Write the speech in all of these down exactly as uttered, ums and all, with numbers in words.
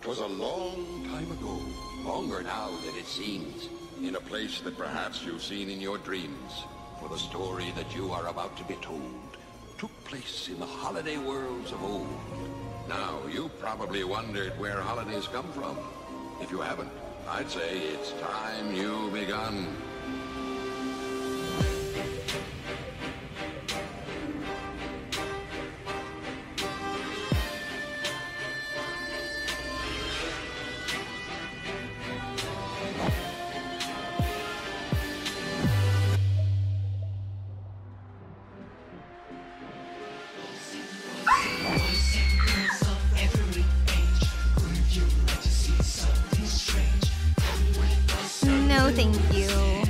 'Twas a long time ago, longer now than it seems, in a place that perhaps you've seen in your dreams. For the story that you are about to be told took place in the holiday worlds of old. Now, you probably wondered where holidays come from. If you haven't, I'd say it's time you begun. No, thank you.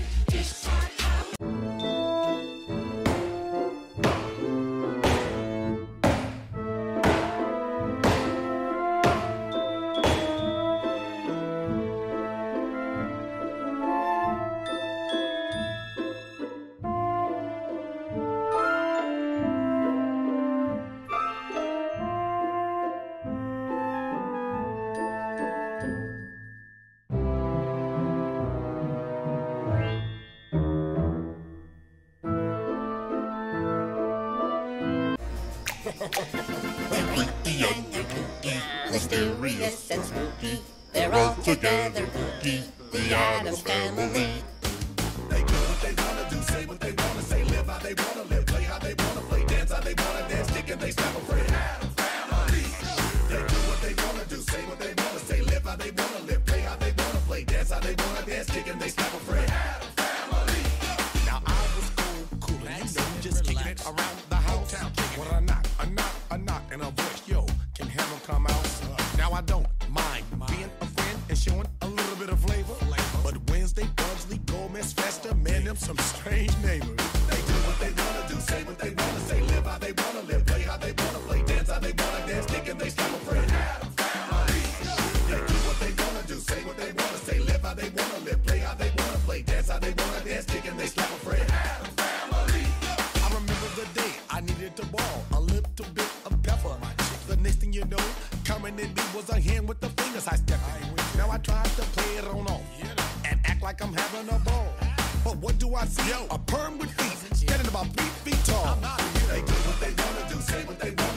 They're creepy and they're kooky, mysterious and spooky. They're all together kooky, the Addams Family. They do what they wanna do, say what they wanna say, live how they wanna live, play how they wanna play, dance how they wanna dance, stick and they snap a friend. Addams Family. They do what they wanna do, say what they wanna say, live how they wanna live, play how they wanna play, dance how they wanna dance, stick and they snap a friend. Addams Family. Now I was cool, cool, and you know, just kicking it around the house. When I knock, a knock, a knock, and a voice, yo, can heaven come out? Now I don't mind being a friend and showing a little bit of flavor. But Wednesday, Bugsley, Gomez, Festa, man, them some strange neighbors. They do what they wanna do, say what they wanna say, live how they wanna live, play how they wanna play, dance how they wanna dance, stick and they snap a friend. Addams Family. They do what they wanna do, say what they wanna say, live how they wanna live, play how they wanna play, dance how they wanna dance, stick and they slap a friend. Addams Family. I remember the day I needed to ball a little bit of pepper. The next thing you know, coming in me was a hand with the fingers I stepped in. Now I tried to play it on off and act like I'm having a ball. But what do I see? Yo, a perm with feet, standing about three feet tall. They do what they wanna do, say what they wanna